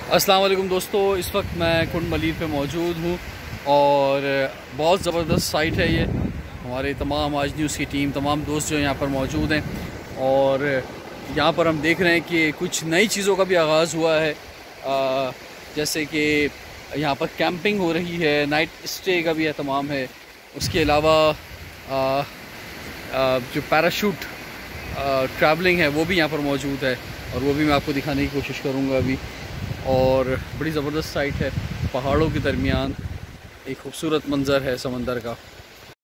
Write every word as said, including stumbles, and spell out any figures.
अस्सलाम वालेकुम दोस्तों, इस वक्त मैं कुंड मलीर पे मौजूद हूँ और बहुत ज़बरदस्त साइट है ये। हमारे तमाम आज न्यूज़ की टीम, तमाम दोस्त जो यहाँ पर मौजूद हैं और यहाँ पर हम देख रहे हैं कि कुछ नई चीज़ों का भी आगाज़ हुआ है। आ, जैसे कि यहाँ पर कैंपिंग हो रही है, नाइट स्टे का भी एहतमाम है। उसके अलावा जो पैराशूट ट्रैवलिंग है वो भी यहाँ पर मौजूद है और वो भी मैं आपको दिखाने की कोशिश करूँगा अभी। और बड़ी ज़बरदस्त साइट है, पहाड़ों के दरमियान एक खूबसूरत मंज़र है समंदर का।